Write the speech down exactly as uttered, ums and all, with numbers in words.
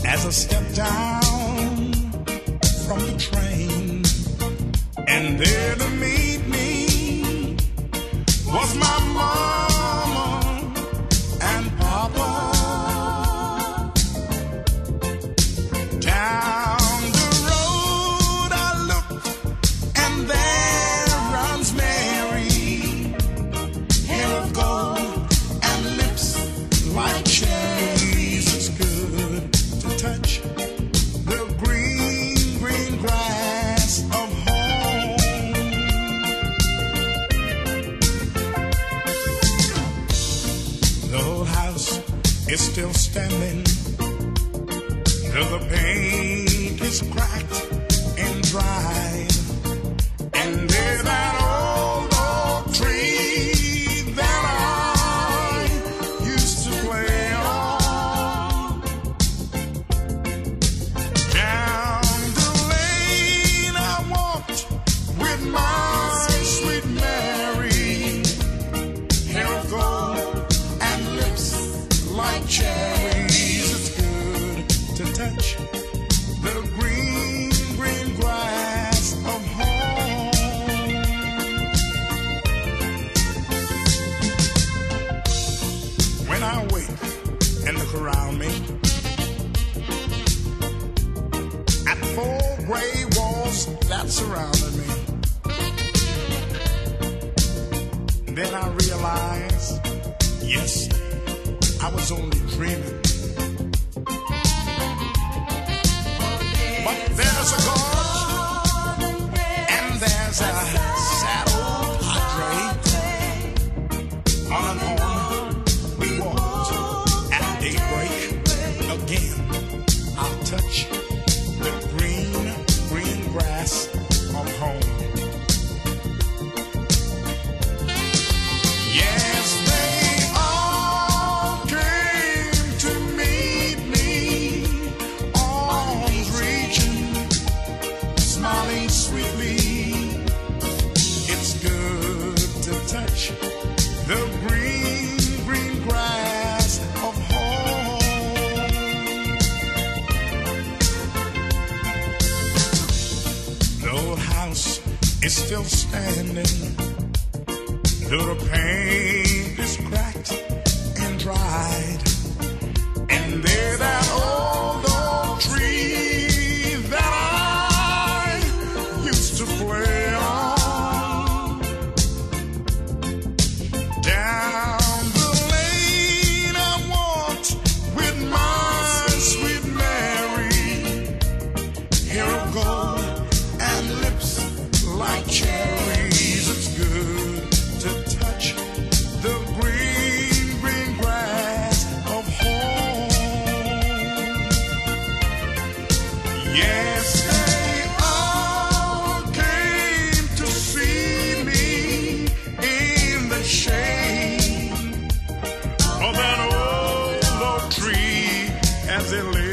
As I stepped down from the train, and there to meet me was my mama and papa. Down the road I looked, and there runs Mary, hair of gold and lips like cherries. It's good to touch the green, green grass of home. The old house is still standing, though the paint is cracked and dried. And there's that old oak tree that I used to play on. Down the lane I walked with my sweet Mary, hair of gold and lips like cherries. It's good to touch the green, green grass of home. When I wake and look around me at the four gray walls that surrounded me, then I realize, yes, I was only dreaming. But there's a God, and there's a sad old padre. On and on we walked at daybreak. Again, I'll touch the green, green grass of home. Yes, they all came to meet me, arms reaching, smiling sweetly. It's good to touch the green, green grass of home. The old house is still standing, though the paint is cracked and dried. And there that old oak tree that I used to play on. Down the lane I walked with my sweet Mary, hair of gold and lips like cherries. It's good to touch the green, green grass of home. Yes, they all came to see me in the shade of that old oak tree as it lay